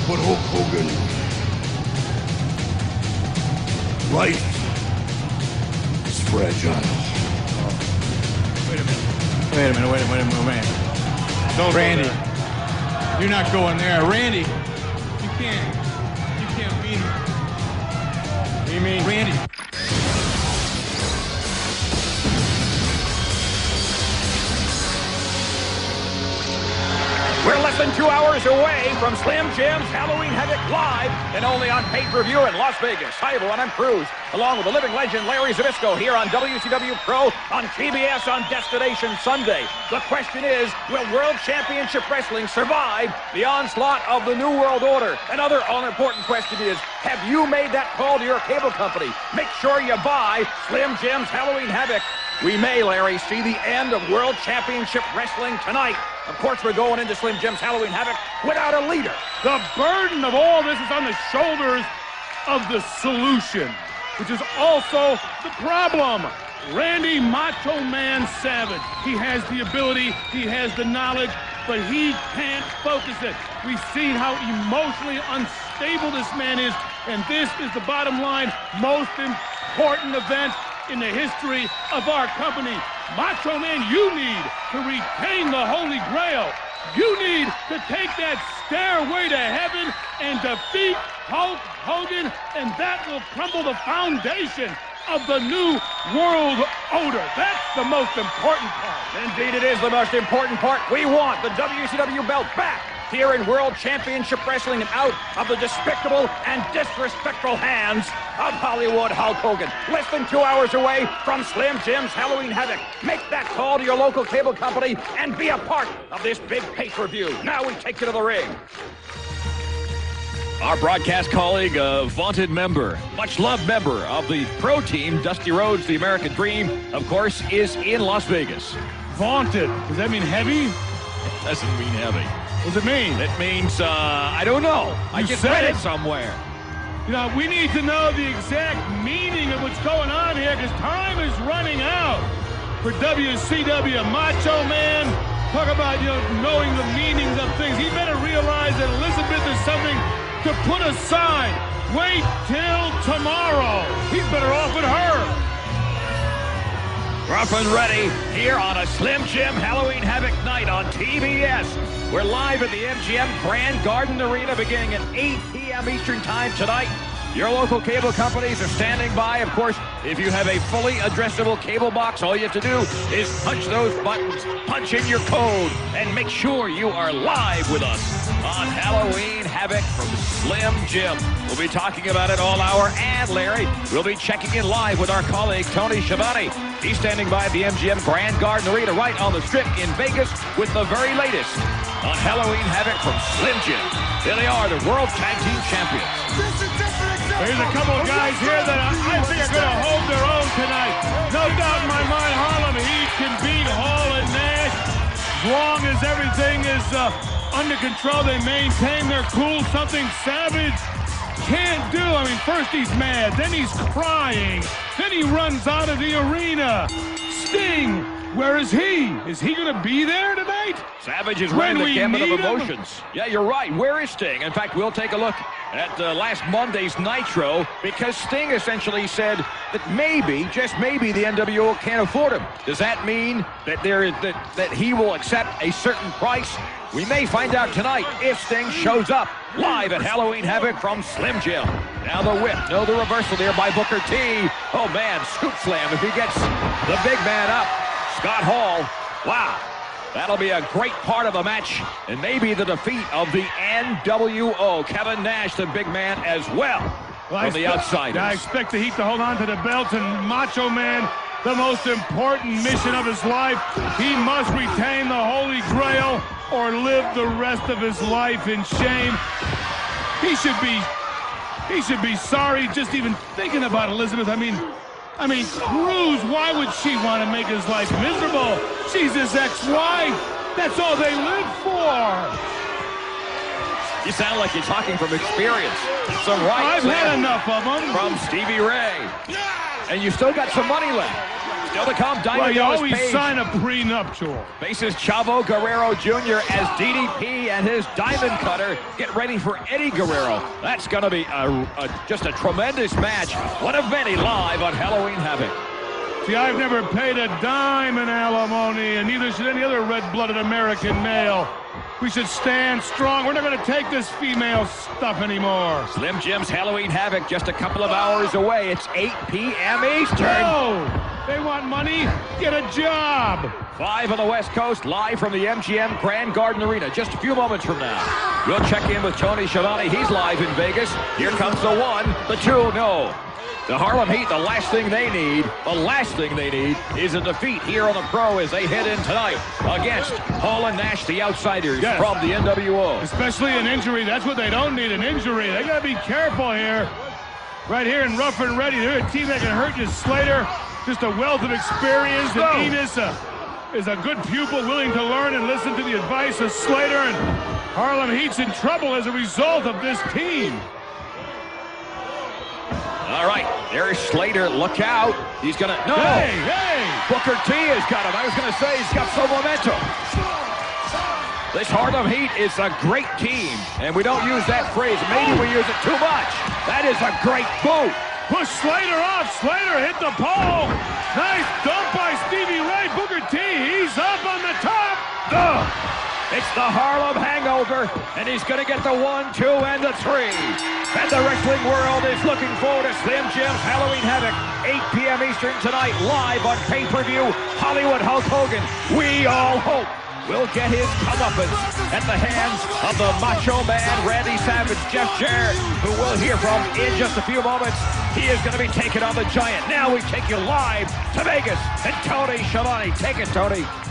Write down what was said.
But Hulk Hogan, life is fragile. Wait a minute. Don't Randy, you're not going there. Randy, you can't mean it. You mean Randy? We're less than 2 hours away from Slim Jim's Halloween Havoc live and only on pay-per-view in Las Vegas. Hi everyone, I'm Cruz, along with the living legend Larry Zbyszko here on WCW Pro on TBS on Destination Sunday. The question is, will World Championship Wrestling survive the onslaught of the New World Order? Another all-important question is, have you made that call to your cable company? Make sure you buy Slim Jim's Halloween Havoc. We may, Larry, see the end of World Championship Wrestling tonight. Of course, we're going into Slim Jim's Halloween Havoc without a leader. The burden of all this is on the shoulders of the solution, which is also the problem. Randy Macho Man Savage. He has the ability, he has the knowledge, but he can't focus it. We've seen how emotionally unstable this man is, and this is the bottom line, most important event in the history of our company. Macho Man, you need to retain the Holy Grail. You need to take that stairway to heaven and defeat Hulk Hogan, and that will crumble the foundation of the New World Order. That's the most important part. Indeed, it is the most important part. We want the WCW belt back here in World Championship Wrestling and out of the despicable and disrespectful hands of Hollywood Hulk Hogan. Less than 2 hours away from Slim Jim's Halloween Havoc. Make that call to your local cable company and be a part of this big pay-per-view. Now we take you to the ring. Our broadcast colleague, a vaunted member, much-loved member of the pro team, Dusty Rhodes, the American Dream, of course, is in Las Vegas. Vaunted. Does that mean heavy? It doesn't mean heavy. What does it mean? It means, I don't know. I just read it somewhere. You know, we need to know the exact meaning of what's going on here because time is running out for WCW. Macho Man, talk about, knowing the meanings of things. He better realize that Elizabeth is something to put aside. Wait till tomorrow. He's better off with her. Rough and ready here on a Slim Jim Halloween Havoc night on TBS. We're live at the MGM Grand Garden Arena beginning at 8 p.m. Eastern Time tonight. Your local cable companies are standing by. Of course, if you have a fully addressable cable box, all you have to do is punch those buttons, punch in your code, and make sure you are live with us on Halloween Havoc from Slim Jim. We'll be talking about it all hour, and Larry, we'll be checking in live with our colleague, Tony Schiavone. He's standing by the MGM Grand Garden Arena right on the Strip in Vegas with the very latest on Halloween Havoc from Slim Jim. Here they are, the World Tag Team Champions. There's a couple of guys here that I think are going to hold their own tonight. No doubt in my mind, Harlem Heat can beat Hall and Nash. As long as everything is under control, they maintain their cool, something Savage can't do. I mean, first he's mad, then he's crying, then he runs out of the arena. Sting, where is he? Is he going to be there tonight? Savage is running the gamut of emotions. Yeah, you're right. Where is Sting? In fact, we'll take a look at last Monday's Nitro because Sting essentially said that maybe, just maybe, the NWO can't afford him. Does that mean that that he will accept a certain price? We may find out tonight if Sting shows up live at Halloween Havoc from Slim Jim. Now the whip, no, the reversal there by Booker T. Oh man, scoop slam if he gets the big man up. Scott Hall, wow. That'll be a great part of the match, and maybe the defeat of the NWO. Kevin Nash, the big man, as well from the outsiders. I expect the Heat to hold on to the belt, and Macho Man, the most important mission of his life, he must retain the Holy Grail or live the rest of his life in shame. He should be sorry just even thinking about Elizabeth. I mean, Cruz, why would she want to make his life miserable? She's his ex-wife. That's all they live for. You sound like you're talking from experience. Some rights. I've had enough of them. From Stevie Ray. And you still got some money left. Still to come, Diamond Well, you Dallas always Page sign a prenuptial. faces Chavo Guerrero Jr. as DDP and his Diamond Cutter get ready for Eddie Guerrero. That's going to be just a tremendous match. One of many live on Halloween Havoc. See, I've never paid a dime in alimony, and neither should any other red-blooded American male. We should stand strong. We're not going to take this female stuff anymore. Slim Jim's Halloween Havoc just a couple of hours away. It's 8 p.m. Eastern. No! They want money? Get a job! 5 on the West Coast, live from the MGM Grand Garden Arena, just a few moments from now. We'll check in with Tony Schiavone. He's live in Vegas. Here comes the 1, the 2, no. The Harlem Heat, the last thing they need is a defeat here on the Pro as they head in tonight against Hall and Nash, the outsiders from the NWO. Especially an injury. That's what they don't need, an injury. They got to be careful here. Right here in Rough and Ready, they're a team that can hurt you. Slater, just a wealth of experience. And Enos is a good pupil, willing to learn and listen to the advice of Slater. And Harlem Heat's in trouble as a result of this team. All right, there's Slater. Look out. He's going to... No! Hey! Booker T has got him. I was going to say he's got some momentum. This Harlem Heat is a great team, and we don't use that phrase. Maybe we use it too much. That is a great boot. Push Slater off. Slater hit the pole. Nice dump by Stevie Ray. Booker T, he's up on the top. It's the Harlem Hangover, and he's going to get the 1, 2, and the 3. And the wrestling world is looking forward to Slim Jim's Halloween Havoc, 8 p.m. Eastern tonight, live on pay-per-view. Hollywood Hulk Hogan, we all hope, will get his comeuppance at the hands of the Macho Man, Randy Savage. Jeff Jarrett, who we'll hear from in just a few moments. He is going to be taking on the Giant. Now we take you live to Vegas, and Tony Schiavone. Take it, Tony.